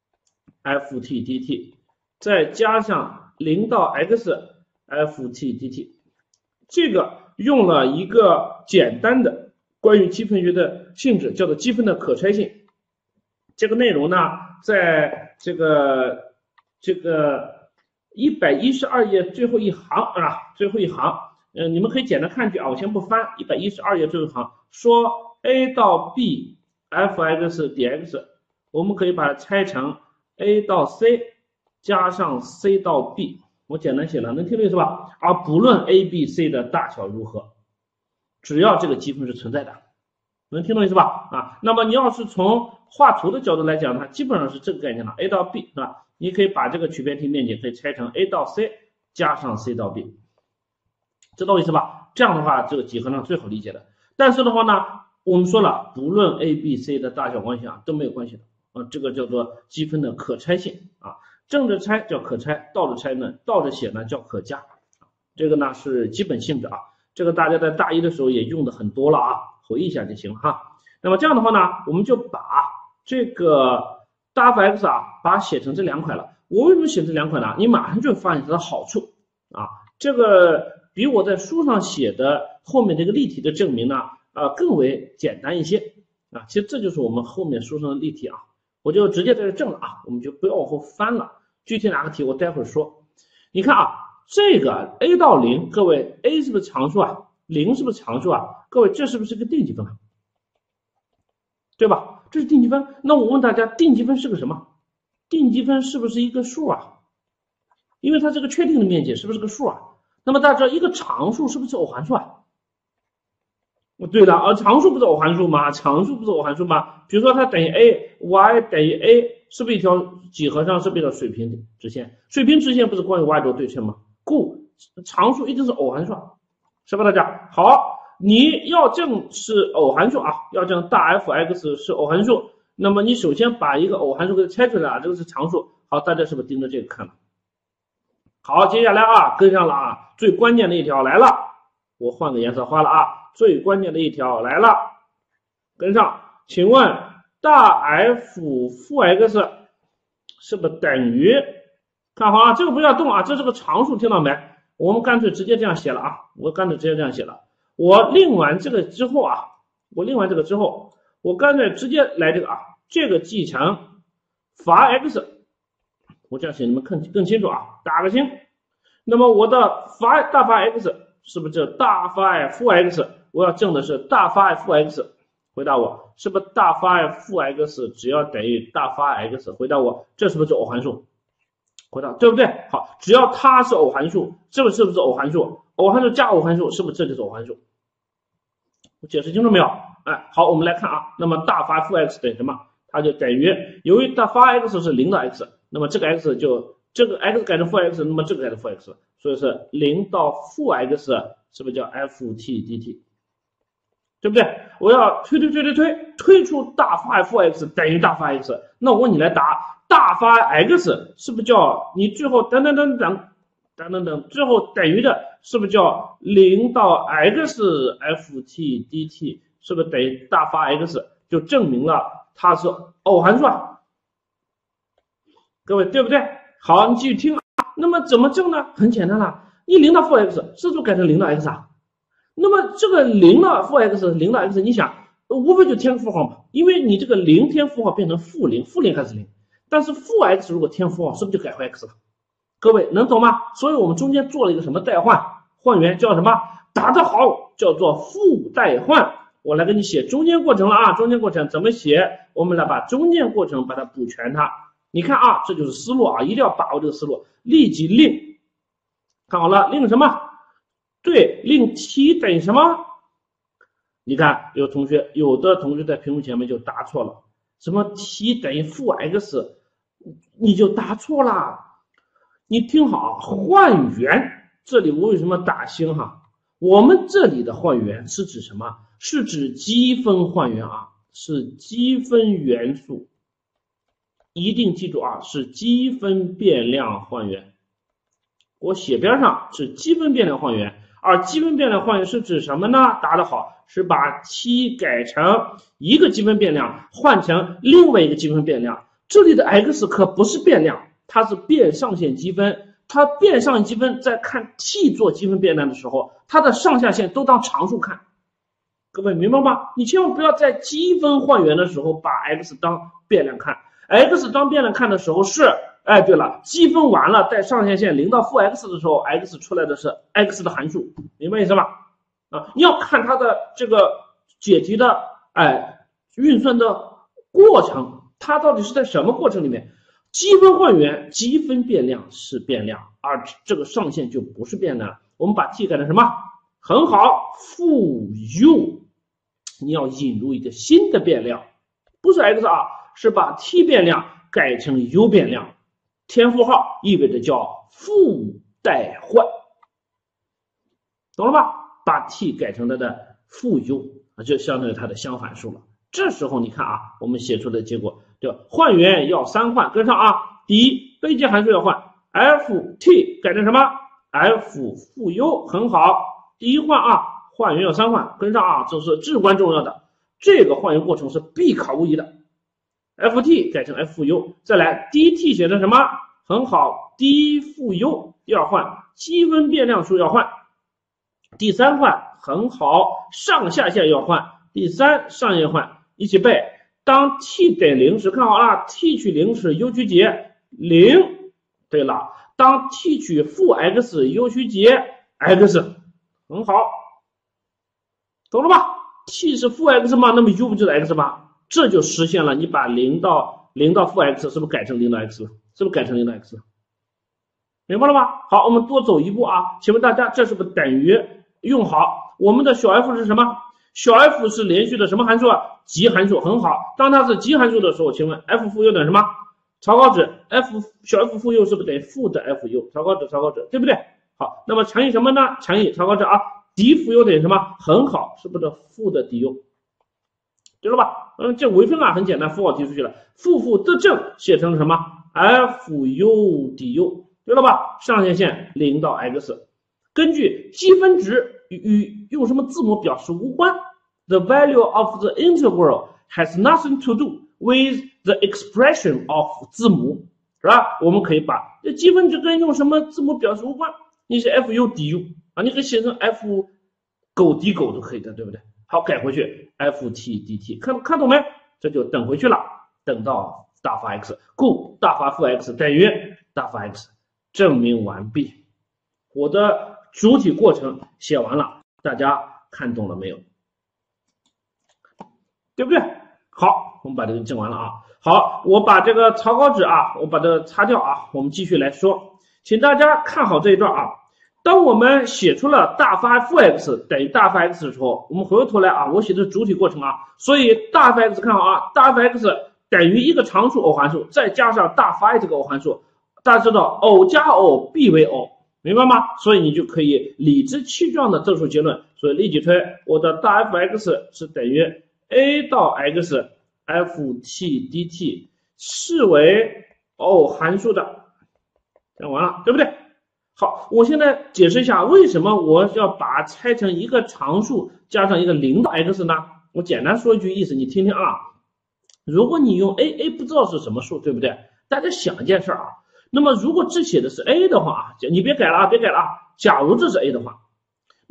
ft dt， 再加上零到 x ft dt， 这个用了一个简单的关于积分学的性质，叫做积分的可拆性。这个内容呢，在这个这个一百一十二页最后一行啊，最后一行，嗯、呃，你们可以简单看去啊，我先不翻。一百一十二页最后一行说 a 到 b f(x) dx， 我们可以把它拆成 a 到 c 加上 c 到 b。我简单写了，能听懂是吧？而不论 a、b、c 的大小如何，只要这个积分是存在的，能听懂意思吧？啊，那么你要是从画图的角度来讲呢，基本上是这个概念了 ，a 到 b 是吧？你可以把这个曲边体面积可以拆成 a 到 c 加上 c 到 b， 知道意思吧？这样的话，这个几何上最好理解的。但是的话呢，我们说了，不论 a、b、c 的大小关系啊，都没有关系的啊，这个叫做积分的可拆性啊。正着拆叫可拆，倒着拆呢，倒着写呢叫可加，这个呢是基本性质啊，这个大家在大一的时候也用的很多了啊，回忆一下就行了哈。那么这样的话呢，我们就把这个大 F X 啊，把它写成这两块了。我为什么写这两块呢？你马上就发现它的好处啊，这个比我在书上写的后面这个例题的证明呢，呃更为简单一些啊。其实这就是我们后面书上的例题啊，我就直接在这证了啊，我们就不要往后翻了。具体哪个题我待会儿说。你看啊，这个 a 到零，各位 a 是不是常数啊？零是不是常数啊？各位这是不是个定积分啊？对吧？这是定积分。那我问大家，定积分是个什么？定积分是不是一个数啊？因为它这个确定的面积是不是个数啊？那么大家知道一个常数是不是偶函数啊？对的啊，常数不是偶函数吗？常数不是偶函数吗？比如说它等于 a，y 等于 a， 是不是一条几何上是不是一条水平直线？水平直线不是关于 y 轴对称吗？故常数一定是偶函数，是吧？大家好，你要证是偶函数啊，要证大 F X 是偶函数，那么你首先把一个偶函数给它拆出来啊，这个是常数。好，大家是不是盯着这个看了？好，接下来啊，跟上了啊，最关键的一条来了，我换个颜色画了啊。最关键的一条来了，跟上，请问大 F 负 x 是不是等于？看好啊，这个不要动啊，这是个常数，听到没？我们干脆直接这样写了啊，我干脆直接这样写了。我令完这个之后啊，我令完这个之后，我干脆直接来这个啊，这个继承罚 x， 我这样写你们更更清楚啊，打个星。那么我的罚大罚 x 是不是这大罚负 x？我要证的是大发 f 负 x， 回答我是不是大发 f 负 x 只要等于大发 x？ 回答我这是不是偶函数？回答对不对？好，只要它是偶函数，这个是不是偶函数？偶函数加偶函数，是不是这就是偶函数？我解释清楚没有？哎，好，我们来看啊，那么大发 负 x 等于什么？它就等于由于大发 x 是零到 x， 那么这个 x 就这个 x 改成负 x， 那么这个改成负 x， 所以是零到负 x 是不是叫 ft dt？对不对？我要推推推推推推出大发 f x 等于大发 x， 那我问你来答，大发 x 是不是叫你最后等等等等等等等最后等于的是不是叫零到 x ft dt， 是不是等于大发 x？ 就证明了它是偶函数啊，各位对不对？好，你继续听啊。那么怎么证呢？很简单了，你零到负 x 是不是改成零到 x 啊？ 那么这个零的负 x 零的 x， 你想无非就添个负号嘛，因为你这个零添负号变成负零，负零还是零，但是负 x 如果添负号，是不是就改回 x 了？各位能懂吗？所以我们中间做了一个什么代换，换元叫什么？答得好，叫做负代换。我来给你写中间过程了啊，中间过程怎么写？我们来把中间过程把它补全它。你看啊，这就是思路啊，一定要把握这个思路。立即令，看好了，令什么？对，令 t 等于什么？你看有同学，有的同学在屏幕前面就答错了，什么 t 等于负 x， 你就答错了。你听好，换元，这里我为什么打星哈？我们这里的换元是指什么？是指积分换元啊，是积分元素，一定记住啊，是积分变量换元。我写边上是积分变量换元，而积分变量换元是指什么呢？答得好，是把 t 改成一个积分变量换成另外一个积分变量。这里的 x 可不是变量，它是变上限积分。它变上限积分在看 t 做积分变量的时候，它的上下限都当常数看。各位明白吗？你千万不要在积分换元的时候把 x 当变量看。x 当变量看的时候是，哎，对了，积分完了带上下限零到负 x 的时候 ，x 出来的是 x 的函数，明白意思吧？啊，你要看它的这个解题的，哎，运算的过程，它到底是在什么过程里面？积分换元，积分变量是变量，而这个上限就不是变量。我们把 t 改成什么？很好，负 u， 你要引入一个新的变量，不是 x 啊，是把 t 变量改成 u 变量，添负号意味着叫负代换，懂了吧？把 t 改成它的负 u， 就相当于它的相反数了。这时候你看啊，我们写出的结果，对吧？换元要三换，跟上啊。第一，备节函数要换 ，ft 改成什么 ？f 负 u， 很好。第一换啊，换元要三换，跟上啊，这是至关重要的。这个换元过程是必考无疑的。ft 改成 f 负 u， 再来 dt 写成什么？很好 ，d 负 u 要换，积分变量数要换。第三换很好，上下限要换。第三上下换一起背，当 t 等于零时，看好了 ，t 取零时 u 趋节零。对了，当 t 取负 x u 趋节 x， 很好，懂了吧 ？t 是负 x 吗？那么 u 不就是 x 吗？这就实现了，你把零到零到负 x 是不是改成零到 x 了？是不是改成零到 x 了？明白了吗？好，我们多走一步啊，请问大家这是不是等于？用好，我们的小 f 是什么？小 f 是连续的什么函数啊？极函数，很好。当它是极函数的时候，请问 f 负 u 等于什么？草稿纸 f 小 f 负 u 是不是等于负的 f u？ 草稿纸，草稿纸，对不对？好，那么乘以什么呢？乘以草稿纸啊 ，d 负 u 等于什么？很好，是不是负的 du？ 对了吧？嗯，这微分啊很简单，符号提出去了，负负得正写成什么 ？f u du， 对了吧？上下限零到 x。根据积分值与用什么字母表示无关 ，the value of the integral has nothing to do with the expression of 字母，是吧？我们可以把这积分值跟用什么字母表示无关，你是 f u du 啊，你可以写成 f 狗 d 狗都可以的，对不对？好，改回去 f t dt， 看看懂没？这就等回去了，等到大发 x， 故大发负 x 等于大发 x， 证明完毕。我的主体过程写完了，大家看懂了没有？对不对？好，我们把这个证完了啊。好，我把这个草稿纸啊，我把它擦掉啊。我们继续来说，请大家看好这一段啊。当我们写出了大发负 x 等于大发 x 的时候，我们回过头来啊，我写的是主体过程啊，所以大发 x 看好啊，大发 x 等于一个常数偶函数，再加上大发 i 这个偶函数，大家知道偶加偶必为偶。明白吗？所以你就可以理直气壮的得出结论，所以立即推我的大 f x 是等于 a 到 x f t dt 视为偶函数的，讲完了，对不对？好，我现在解释一下为什么我要把它拆成一个常数加上一个零到 x 呢？我简单说一句意思，你听听啊。如果你用 a，a 不知道是什么数，对不对？大家想一件事啊。那么如果只写的是 a 的话，你别改了啊，别改了啊。假如这是 a 的话，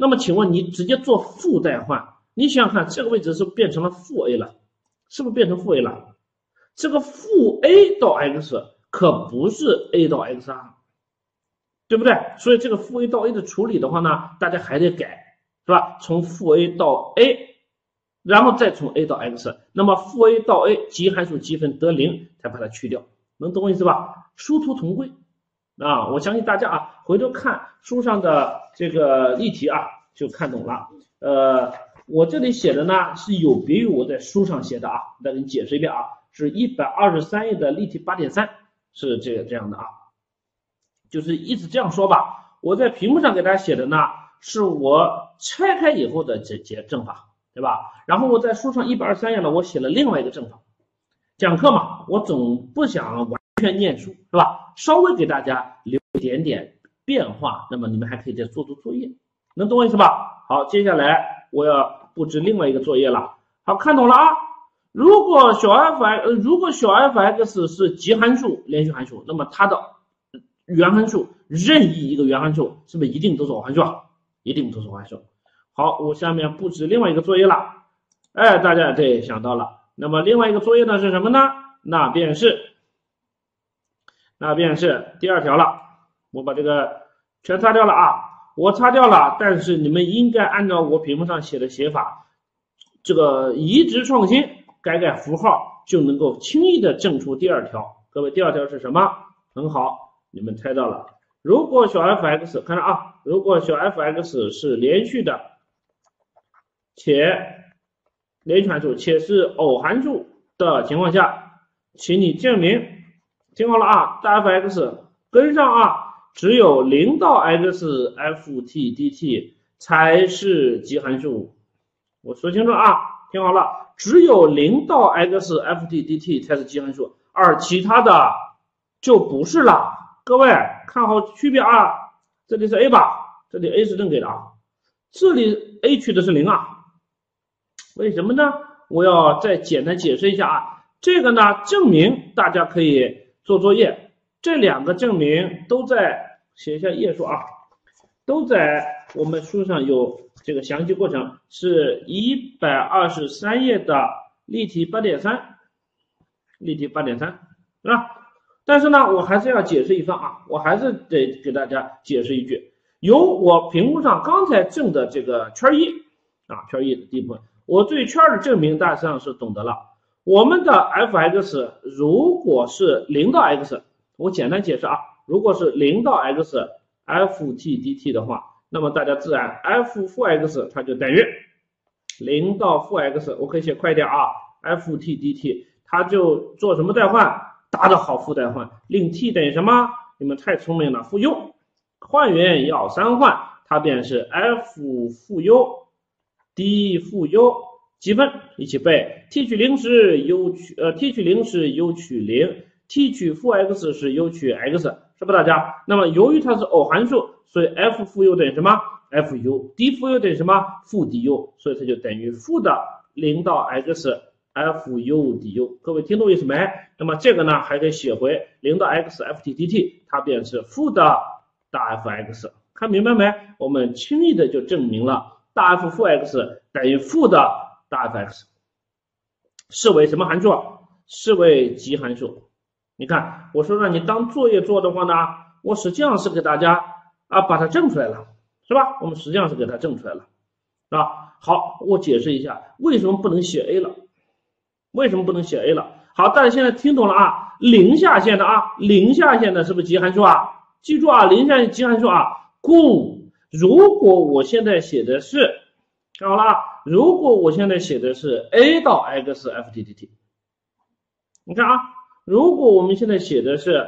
那么请问你直接做负代换，你想想看，这个位置是不是变成了负 a 了？是不是变成负 a 了？这个负 a 到 x 可不是 a 到 x 啊，对不对？所以这个负 a 到 a 的处理的话呢，大家还得改，是吧？从负 a 到 a， 然后再从 a 到 x， 那么负 a 到 a 极函数积分得零，才把它去掉，能懂我意思吧？殊途同归啊！我相信大家啊，回头看书上的这个例题啊，就看懂了。呃，我这里写的呢是有别于我在书上写的啊，再给你解释一遍啊，是一百二十三页的例题 八点三， 是这个这样的啊，就是意思这样说吧，我在屏幕上给大家写的呢，是我拆开以后的这些证法，对吧？然后我在书上一百二十三页呢，我写了另外一个证法。讲课嘛，我总不想完全念书，是吧？稍微给大家留一点点变化，那么你们还可以再做做作业，能懂我意思吧？好，接下来我要布置另外一个作业了。好，看懂了啊？如果小 f x， 如果小 f x 是极函数连续函数，那么它的原函数任意一个原函数是不是一定都是偶函数啊？一定都是偶函数。好，我下面布置另外一个作业了。哎，大家对想到了。那么另外一个作业呢是什么呢？那便是，那便是第二条了。我把这个全擦掉了啊，我擦掉了，但是你们应该按照我屏幕上写的写法，这个移植创新，改改符号就能够轻易的证出第二条。各位，第二条是什么？很好，你们猜到了。如果小 f(x) 看着啊，如果小 f(x) 是连续的，且连续函数且是偶函数的情况下，请你证明，听好了啊，大 f(x) 跟上啊，只有零到 x ft dt 才是极函数。我说清楚啊，听好了，只有零到 x ft dt 才是极函数，而其他的就不是了。各位看好区别啊，这里是 a 吧，这里 a 是正给的啊，这里 a 取的是零啊。为什么呢？我要再简单解释一下啊，这个呢证明大家可以做作业，这两个证明都在，写一下页数啊，都在我们书上有这个详细过程，是一百二十三页的例题 八点三， 例题 八点三 是吧？但是呢我还是要解释一番啊，我还是得给大家解释一句，由我屏幕上刚才证的这个圈一啊，圈一的第一部分，我对圈的证明大致上是懂得了。我们的 f(x) 如果是零到 x， 我简单解释啊，如果是零到 x ft dt 的话，那么大家自然 f 负 x 它就等于零到负 x， 我可以写快一点啊 ，ft dt 它就做什么代换？打得好，负代换，令 t 等于什么？你们太聪明了，负 u， 换元要三换，它便是 f 负 u d 负 u 积分，一起背 t 取零是 u 取呃 t 取零是 u 取零 ，t 取负 x 是 u 取 x， 是不大家？那么由于它是偶函数，所以 f 负 u 等于什么 ？fu，d 负 u 等于什么？负 du， 所以它就等于负的零到 x fu du。各位听懂意思没？那么这个呢还可以写回零到 x ft dt， 它便是负的大 fx。看明白没？我们轻易的就证明了大 F 负 x 等于负的大 fx， 视为什么函数？视为极函数。你看，我说让你当作业做的话呢，我实际上是给大家啊把它证出来了，是吧？我们实际上是给它证出来了，是吧？好，我解释一下为什么不能写 a 了，为什么不能写 a 了？好，大家现在听懂了啊？零下限的啊，零下限的是不是极函数啊？记住啊，零下限极函数啊。故如果我现在写的是，看好了啊，如果我现在写的是 a 到 x ft dt， 你看啊，如果我们现在写的是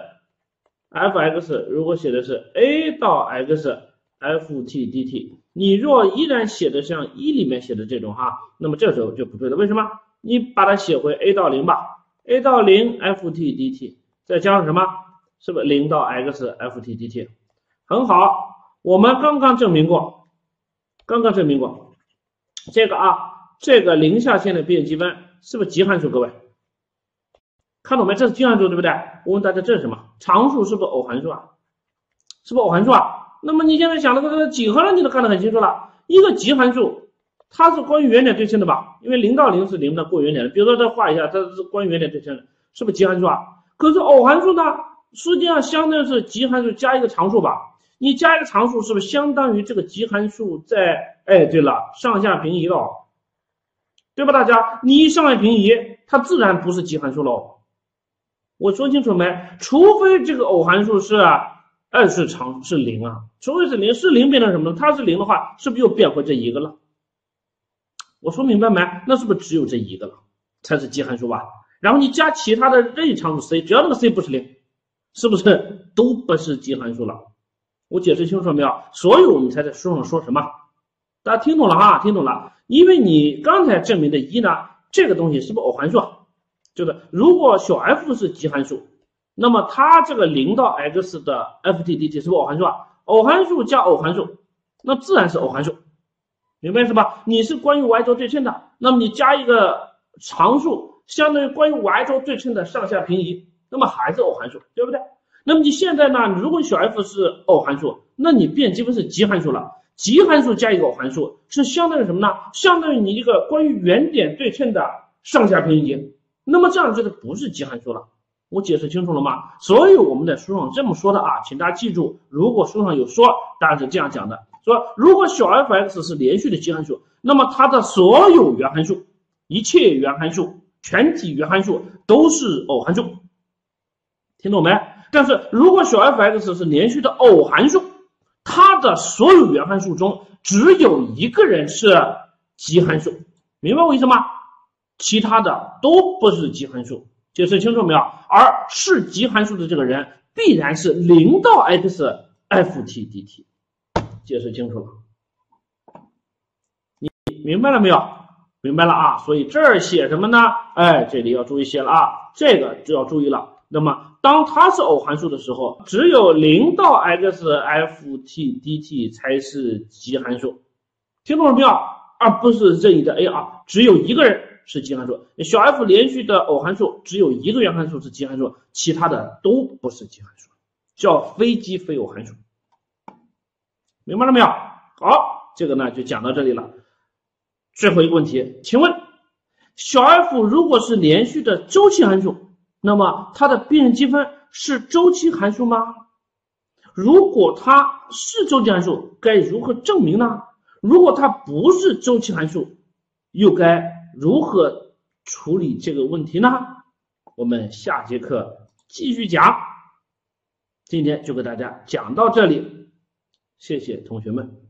f(x), 如果写的是 a 到 x ft dt， 你若依然写的像一里面写的这种哈，那么这时候就不对了。为什么？你把它写回 a 到零吧 ，a 到零 ft dt， 再加上什么？是不是零到 x ft dt？ 很好。我们刚刚证明过，刚刚证明过这个啊，这个零下限的边界积分是不是极函数？各位看懂没？这是极函数对不对？我问大家这是什么？常数是不是偶函数啊？是不是偶函数啊？那么你现在想的这个几何呢，你都看得很清楚了。 一个极函数，它是关于原点对称的吧？因为零到零是零的过原点的。比如说这画一下，它是关于原点对称的，是不是极函数啊？可是偶函数呢，实际上相当于是极函数加一个常数吧？你加一个常数，是不是相当于这个极函数在？哎，对了，上下平移了，对吧？大家，你一上下平移，它自然不是极函数喽。我说清楚没？除非这个偶函数是二是常是零啊，除非是零，是零变成什么呢？它是零的话，是不是又变回这一个了？我说明白没？那是不是只有这一个了才是极函数吧？然后你加其他的任意常数 c， 只要那个 c 不是零，是不是都不是极函数了？我解释清楚了没有？所以我们才在书上说什么？大家听懂了啊？听懂了？因为你刚才证明的一呢，这个东西是不是偶函数啊？就是如果小 f 是极函数，那么它这个零到 x 的 ft dt 是不是偶函数啊？偶函数加偶函数，那自然是偶函数，明白是吧？你是关于 y 轴对称的，那么你加一个常数，相当于关于 y 轴对称的上下平移，那么还是偶函数，对不对？那么你现在呢？如果小 f 是偶函数，那你变积分是极函数了。极函数加一个偶函数是相当于什么呢？相当于你一个关于原点对称的上下平移。那么这样就不是极函数了。我解释清楚了吗？所以我们在书上这么说的啊，请大家记住，如果书上有说，当然是这样讲的，说如果小 f(x) 是连续的极函数，那么它的所有原函数、一切原函数、全体原函数都是偶函数，听懂没？但是如果小 f(x) 是连续的偶函数，它的所有原函数中只有一个人是极函数，明白我意思吗？其他的都不是极函数，解释清楚没有？而是极函数的这个人必然是零到 x ft dt， 解释清楚了？你明白了没有？明白了啊！所以这儿写什么呢？哎，这里要注意写了啊，这个就要注意了。那么当它是偶函数的时候，只有零到 x ft dt 才是极函数，听懂了没有？而不是任意的 a 啊，只有一个人是极函数。小 f 连续的偶函数只有一个原函数是极函数，其他的都不是极函数，叫非极非偶函数。明白了没有？好，这个呢就讲到这里了。最后一个问题，请问小 f 如果是连续的周期函数，那么它的必然积分是周期函数吗？如果它是周期函数，该如何证明呢？如果它不是周期函数，又该如何处理这个问题呢？我们下节课继续讲。今天就给大家讲到这里，谢谢同学们。